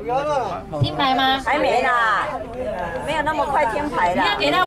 金牌吗？ 还没啦，没有那么快天牌啦。 你要给他。